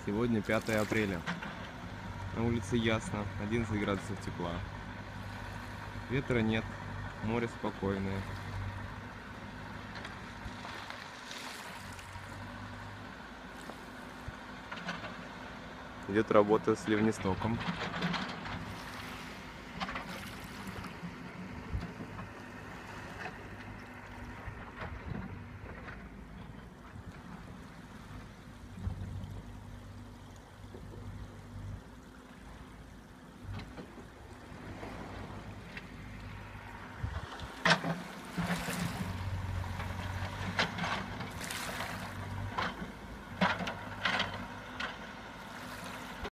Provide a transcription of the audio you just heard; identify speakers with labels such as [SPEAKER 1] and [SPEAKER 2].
[SPEAKER 1] Сегодня 5 апреля. На улице ясно, 11 градусов тепла. Ветра нет, море спокойное. Идет работа с ливнестоком.